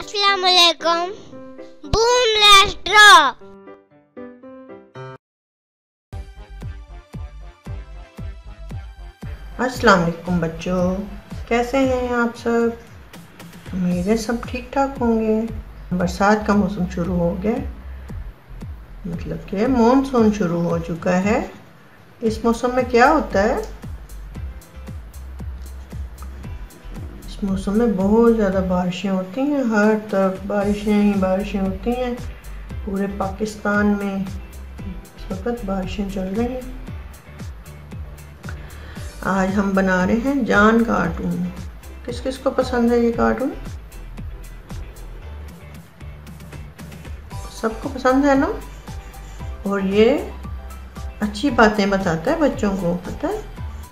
Assalamualaikum. Boom, let's draw. अस्सलाम वालेकुम बच्चों, कैसे हैं आप सब? उम्मीद है सब ठीक ठाक होंगे। बरसात का मौसम शुरू हो गया, मतलब कि मॉनसून शुरू हो चुका है। इस मौसम में क्या होता है, इस मौसम में बहुत ज़्यादा बारिशें होती हैं। हर तरफ बारिशें ही बारिशें होती हैं। पूरे पाकिस्तान में इस वक्त बारिशें चल रही हैं। आज हम बना रहे हैं जान कार्टून। किस किस को पसंद है ये कार्टून? सबको पसंद है ना? और ये अच्छी बातें बताता है बच्चों को, पता है?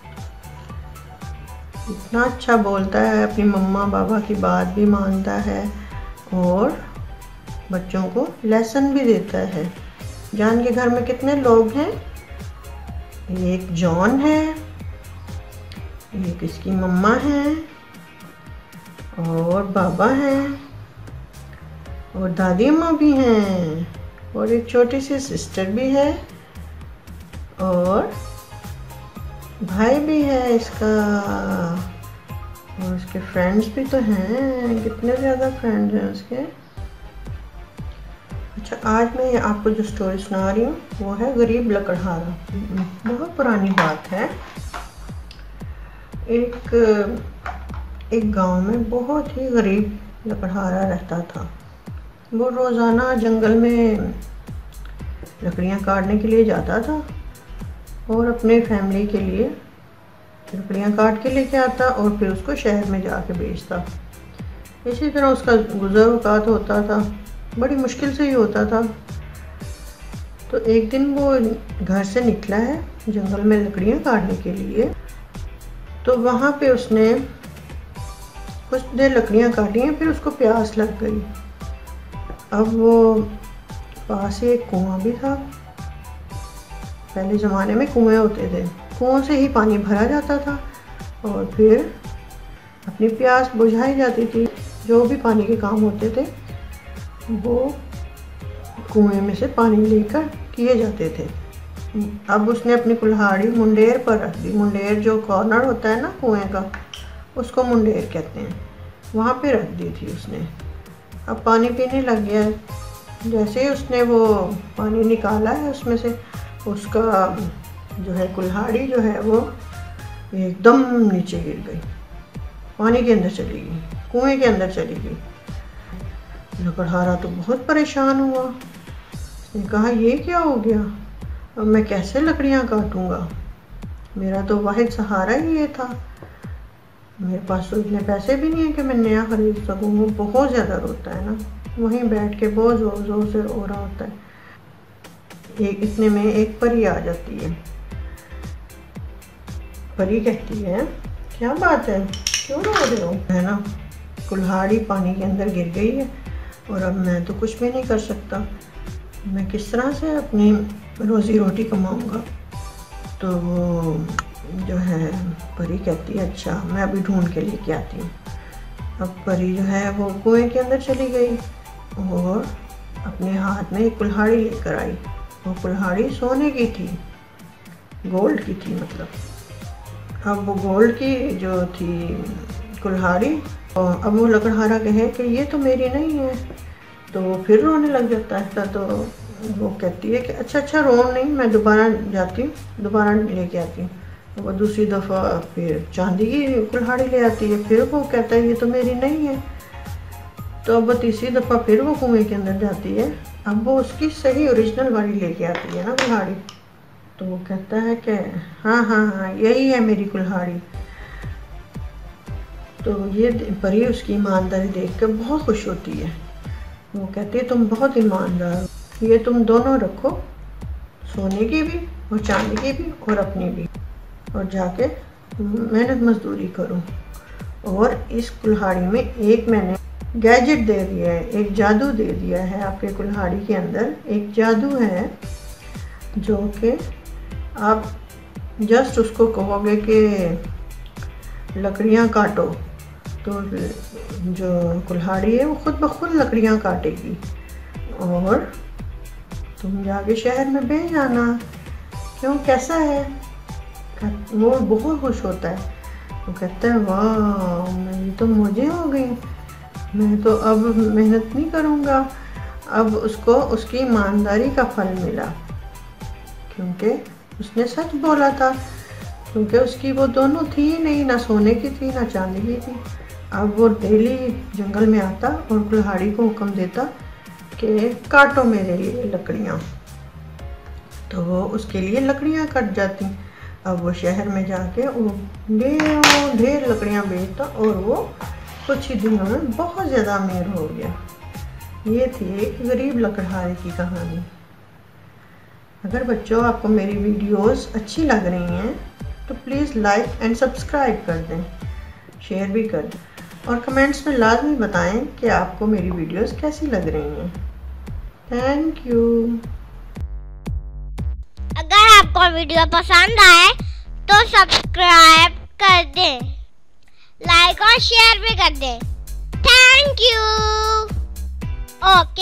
इतना अच्छा बोलता है, अपनी मम्मा पापा की बात भी मानता है और बच्चों को लेसन भी देता है। जान के घर में कितने लोग हैं? एक जॉन है, एक इसकी मम्मा है और बाबा हैं और दादी अम्मा भी हैं और एक छोटी सी सिस्टर भी है और भाई भी है इसका और उसके फ्रेंड्स भी तो हैं। कितने ज़्यादा फ्रेंड्स हैं उसके। अच्छा, आज मैं आपको जो स्टोरी सुना रही हूँ वो है गरीब लकड़हारा। बहुत पुरानी बात है। एक गांव में बहुत ही गरीब लकड़हारा रहता था। वो रोज़ाना जंगल में लकड़ियाँ काटने के लिए जाता था और अपने फैमिली के लिए लकड़ियाँ काट के लेके आता और फिर उसको शहर में जाके बेचता। इसी तरह उसका गुज़र औक़ात होता था, बड़ी मुश्किल से ही होता था। तो एक दिन वो घर से निकला है जंगल में लकड़ियाँ काटने के लिए। तो वहाँ पे उसने कुछ देर लकड़ियाँ काटी हैं, फिर उसको प्यास लग गई। अब वो पास ही एक कुआं भी था। पहले ज़माने में कुएं होते थे, कुओं से ही पानी भरा जाता था और फिर अपनी प्यास बुझाई जाती थी। जो भी पानी के काम होते थे वो कुएं में से पानी लेकर किए जाते थे। अब उसने अपनी कुल्हाड़ी मुंडेर पर रख दी। मुंडेर जो कॉर्नर होता है ना कुएं का, उसको मुंडेर कहते हैं, वहाँ पे रख दी थी उसने। अब पानी पीने लग गया है। जैसे ही उसने वो पानी निकाला है उसमें से, उसका जो है कुल्हाड़ी जो है वो एकदम नीचे गिर गई, पानी के अंदर चली गई, कुएं के अंदर चली गई। लकड़हारा तो बहुत परेशान हुआ। उसने कहा ये क्या हो गया, अब मैं कैसे लकड़ियाँ काटूँगा? मेरा तो वाहिद सहारा ही ये था। मेरे पास तो इतने पैसे भी नहीं है कि मैं नया खरीद सकूँ। वो बहुत ज़्यादा रोता है ना, वहीं बैठ के बहुत ज़ोर ज़ोर से रो रहा होता है। इतने में एक परी आ जाती है। परी कहती है क्या बात है, क्यों रो रहे हो? है ना, कुल्हाड़ी पानी के अंदर गिर गई है और अब मैं तो कुछ भी नहीं कर सकता। मैं किस तरह से अपनी रोज़ी रोटी कमाऊँगा? तो वो जो है परी कहती है अच्छा मैं अभी ढूंढ के लेके आती हूँ। अब परी जो है वो कुएं के अंदर चली गई और अपने हाथ में एक कुल्हाड़ी लेकर आई। वो कुल्हाड़ी सोने की थी, गोल्ड की थी मतलब। अब वो गोल्ड की जो थी कुल्हाड़ी, और अब वो लकड़हारा कहे कि ये तो मेरी नहीं है, तो वो फिर रोने लग जाता है। तो वो कहती है कि अच्छा रो नहीं, मैं दोबारा जाती हूँ, दोबारा लेके आती हूँ। वो दूसरी दफ़ा फिर चांदी की कुल्हाड़ी ले आती है। फिर वो कहता है ये तो मेरी नहीं है। तो अब वो तीसरी दफ़ा फिर वो कुएं के अंदर जाती है। अब वो उसकी सही ओरिजिनल वाली लेके आती है ना कुल्हाड़ी। तो वो कहता है कि हाँ यही है मेरी कुल्हाड़ी। तो ये परी उसकी ईमानदारी देख कर बहुत खुश होती है। वो कहती है तुम बहुत ईमानदार हो, ये तुम दोनों रखो, सोने की भी और चांदी की भी और अपनी भी, और जाके मेहनत मजदूरी करो। और इस कुल्हाड़ी में एक मैंने गैजेट दे दिया है, एक जादू दे दिया है। आपके कुल्हाड़ी के अंदर एक जादू है जो कि आप जस्ट उसको कहोगे कि लकड़ियाँ काटो तो जो कुल्हाड़ी है वो खुद ब खुद लकड़ियाँ काटेगी और तुम जाके शहर में बेच जाना। क्यों, कैसा है? वो बहुत खुश होता है। वो कहता है वाह, मैं तो मुझे हो गई, मैं तो अब मेहनत नहीं करूँगा। अब उसको उसकी ईमानदारी का फल मिला, क्योंकि उसने सच बोला था। क्योंकि उसकी वो दोनों थी नहीं, ना सोने की थी ना चांदी की थी। अब वो डेली जंगल में आता और कुल्हाड़ी को हुक्म देता कि काटो मेरे लिए लकड़ियाँ, तो वो उसके लिए लकड़ियाँ कट जाती। अब वो शहर में जाके वो ढेर लकड़ियाँ बेचता और वो कुछ ही दिनों में बहुत ज़्यादा अमीर हो गया। ये थी एक गरीब लकड़हारे की कहानी। अगर बच्चों आपको मेरी वीडियोस अच्छी लग रही हैं तो प्लीज़ लाइक एंड सब्सक्राइब कर दें, शेयर भी कर दें और कमेंट्स में लाजमी बताएं कि आपको मेरी वीडियोस कैसी लग रही हैं। Thank you. अगर आपको वीडियो पसंद आए तो सब्सक्राइब कर दें, लाइक और शेयर भी कर दें। Thank you. ओके।